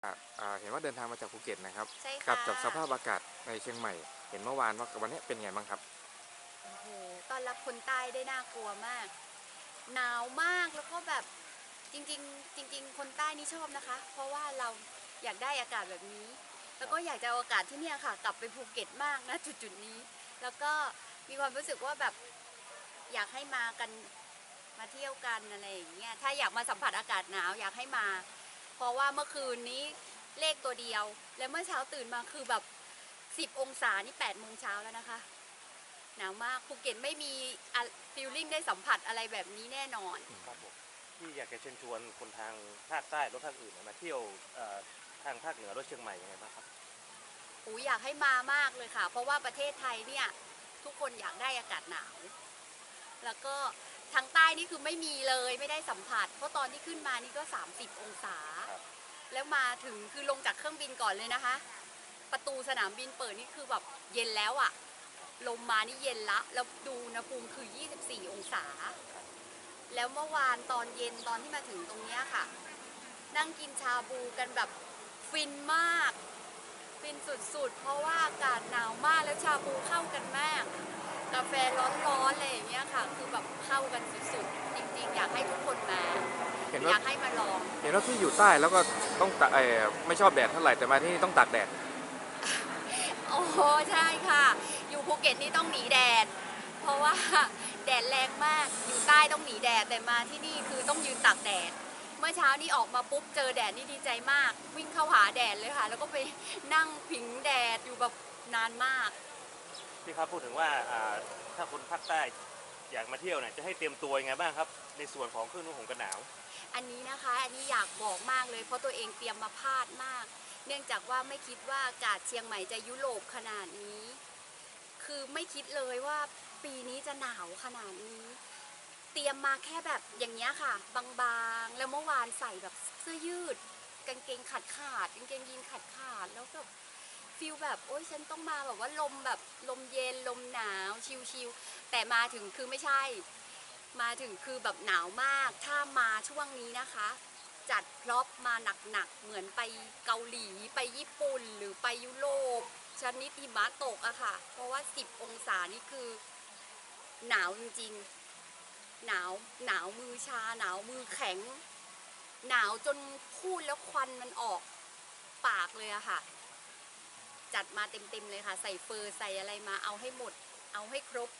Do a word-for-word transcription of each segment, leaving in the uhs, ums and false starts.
อ่าเห็นว่าเดินทางมาจากภูเก็ตนะครับใช่กับค่ะกับสภาพอากาศในเชียงใหม่เห็นเมื่อวานว่าวันนี้เป็นไงบ้างครับโอ้โหต้อนรับคนใต้ได้น่ากลัวมากหนาวมากแล้วก็แบบจริงๆจริงๆคนใต้นี่ชอบนะคะเพราะว่าเราอยากได้อากาศแบบนี้แล้วก็อยากจะเอาอากาศที่เนี่ยค่ะกลับไปภูเก็ตมากนะจุดๆนี้แล้วก็มีความรู้สึกว่าแบบอยากให้มากันมาเที่ยวกันอะไรอย่างเงี้ยถ้าอยากมาสัมผัสอากาศหนาวอยากให้มาเพราะว่าเมื่อคืนนี้เลขตัวเดียวแล้วเมื่อเช้าตื่นมาคือแบบสิบองศานี่แปดโมงเช้าแล้วนะคะหนาวมากภูเก็ตไม่มีฟีลลิ่งได้สัมผัสอะไรแบบนี้แน่นอนครับผมที่อยากจะเชิญชวนคนทางภาคใต้รถภาคอื่นมาเที่ยวทางภาคเหนือรถเชียงใหม่ยังไงบ้างครับอูอยากให้มามากเลยค่ะเพราะว่าประเทศไทยเนี่ยทุกคนอยากได้อากาศหนาวแล้วก็ทางใต้นี่คือไม่มีเลยไม่ได้สัมผัสเพราะตอนที่ขึ้นมานี่ก็สามสิบองศาแล้วมาถึงคือลงจากเครื่องบินก่อนเลยนะคะประตูสนามบินเปิดนี่คือแบบเย็นแล้วอะลมมานี่เย็นละแล้วดูอุณหภูมิคือยี่สิบสี่องศาแล้วเมื่อวานตอนเย็นตอนที่มาถึงตรงนี้ค่ะนั่งกินชาบูกันแบบฟินมากฟินสุดๆเพราะว่าอากาศหนาวมากแล้วชาบูเข้ากันมากกาแฟร้อนๆอะไรอย่างเงี้ยค่ะคือแบบเข้ากันสุดๆจริงๆอยากให้ทุกคนมาอยากให้มาลองเห็นว่าพี่อยู่ใต้แล้วก็ต้องตะเออไม่ชอบแดดเท่าไหร่แต่มาที่นี่ต้องตากแดดโอ้โหใช่ค่ะอยู่ภูเก็ตนี่ต้องหนีแดดเพราะว่าแดดแรงมากอยู่ใต้ต้องหนีแดดแต่มาที่นี่คือต้องยืนตากแดดเมื่อเช้านี้ออกมาปุ๊บเจอแดดนี่ดีใจมากวิ่งเข้าหาแดดเลยค่ะแล้วก็ไปนั่งผิงแดดอยู่แบบนานมากพี่ครับพูดถึงว่าถ้าคนภาคใต้อยากมาเที่ยวเนี่ยจะให้เตรียมตัวยังไงบ้างครับในส่วนของเครื่องนุ่งห่มกันหนาวอันนี้นะคะอันนี้อยากบอกมากเลยเพราะตัวเองเตรียมมาพลาดมากเนื่องจากว่าไม่คิดว่าอากาศเชียงใหม่จะยุโรปขนาดนี้คือไม่คิดเลยว่าปีนี้จะหนาวขนาดนี้เตรียมมาแค่แบบอย่างเงี้ยค่ะบางๆแล้วเมื่อวานใส่แบบเสื้อยืดกางเกงขาดขาดกางเกงยีนขาดขาดแล้วแบบฟีลแบบโอ๊ยฉันต้องมาแบบว่าลมแบบลมเย็นลมหนาวชิลๆแต่มาถึงคือไม่ใช่มาถึงคือแบบหนาวมากถ้ามาช่วงนี้นะคะจัดพร็อพมาหนักๆเหมือนไปเกาหลีไปญี่ปุ่นหรือไปยุโรปชนิดหิมะตกอะค่ะเพราะว่าสิบองศานี่คือหนาวจริงๆหนาวหนาวมือชาหนาวมือแข็งหนาวจนพูดแล้วควันมันออกปากเลยอะค่ะจัดมาเต็มๆเลยค่ะใส่เฟอร์ใส่อะไรมาเอาให้หมดเอาให้ครบ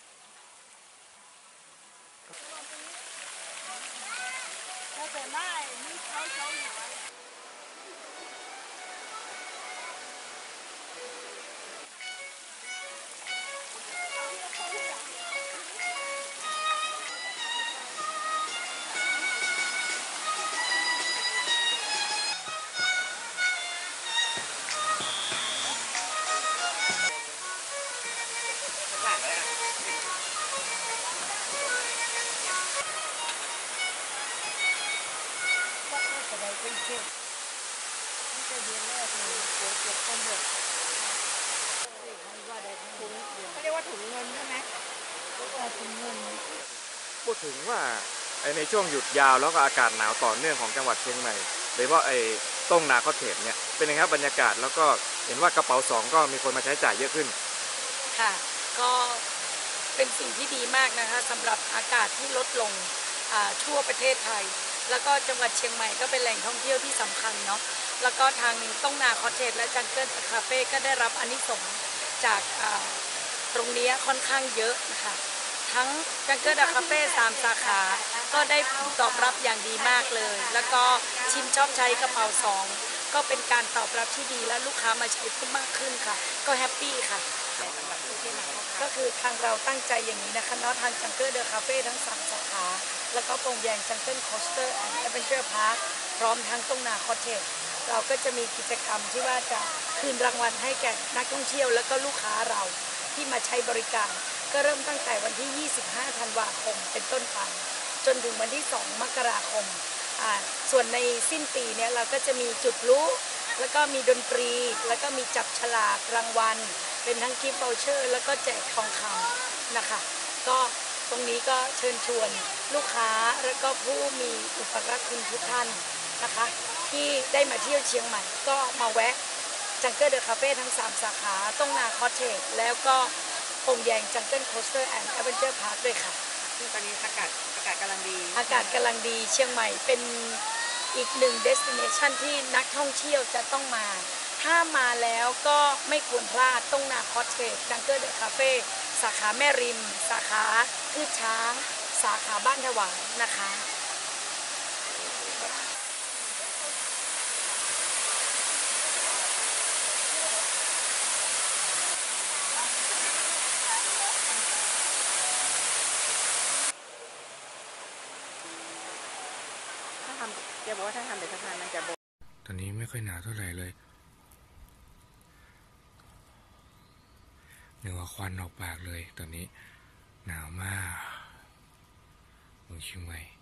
我本来你悄悄话。เป็นเช็คนี่จะเดือนแรกเลยเดี๋ยวเก็บก็หมดว่าได้ถุงเขาเรียกว่าถุงเงินใช่ไหมเรียกว่าถุงเงินพูดถึงว่าในช่วงหยุดยาวแล้วก็อากาศหนาวต่อเนื่องของจังหวัดเชียงใหม่โดยเฉพาะไอ้ต้งนาคอเทจเนี่ยเป็นยังไงครับบรรยากาศแล้วก็เห็นว่ากระเป๋าสองก็มีคนมาใช้จ่ายเยอะขึ้นค่ะก็เป็นสิ่งที่ดีมากนะคะสำหรับอากาศที่ลดลงทั่วประเทศไทยแล้วก็จังหวัดเชียงใหม่ก็เป็นแหล่งท่องเที่ยวที่สำคัญเนาะแล้วก็ทางต้องนาคอเทจและจังเกิลคาเฟ่ก็ได้รับอานิสงส์จากตรงนี้ค่อนข้างเยอะนะคะทั้งจังเกิลคาเฟ่สามสาขาก็ได้ตอบรับอย่างดีมากเลยแล้วก็ชิมชอบใช้กระเป๋าสองก็เป็นการตอบรับที่ดีและลูกค้ามาใช้เพิ่มมากขึ้นค่ะก็แฮปปี้ค่ะก็คือทางเราตั้งใจอย่างนี้นะคะเนาะทางจังเกิลเดอะคาเฟ่ทั้งสามสาขาแล้วก็โปร่งแยงจังเกิลคอสเตอร์แอนด์แอดเวนเจอร์พาร์คพร้อมทั้งตรงนาคอเทจเราก็จะมีกิจกรรมที่ว่าจะคืนรางวัลให้แก่นักท่องเที่ยวแล้วก็ลูกค้าเราที่มาใช้บริการก็เริ่มตั้งแต่วันที่ยี่สิบห้าธันวาคมเป็นต้นไปจนถึงวันที่สองมกราคมอ่าส่วนในสิ้นปีเนี่ยเราก็จะมีจุดพลุแล้วก็มีดนตรีแล้วก็มีจับฉลากรางวัลเป็นทั้งกิฟต์วอเชอร์แล้วก็แจกทองคำนะคะก็ตรงนี้ก็เชิญชวนลูกค้าและก็ผู้มีอุปการะคุณทุกท่านนะคะที่ได้มาเที่ยวเชียงใหม่ก็มาแวะจังเกิลเดอะคาเฟ่ทั้งสามสาขาต้องนาคอเทจแล้วก็โป่งแยงจังเกิลโคสเตอร์แอนด์แอดเวนเจอร์พาร์คด้วยค่ะซึ่งตอนนี้อากาศอากาศกำลังดีอากาศกำลังดีเชียงใหม่เป็นอีกหนึ่งเดสติเนชันที่นักท่องเที่ยวจะต้องมา ถ้ามาแล้วก็ไม่ควรพลาดต้องนาคอเทจจังเกิลเดอะคาเฟ่สาขาแม่ริม สาขาพืชช้าง สาขาบ้านถวายนะคะถ้าทำแกบอกว่าถ้าทำเป็นสะพานมันจะโบตอนนี้ไม่ค่อยหนาวเท่าไหร่เลยเหนือควันออกปากเลยตอนนี้หนาวมากเมืองเชียงใหม่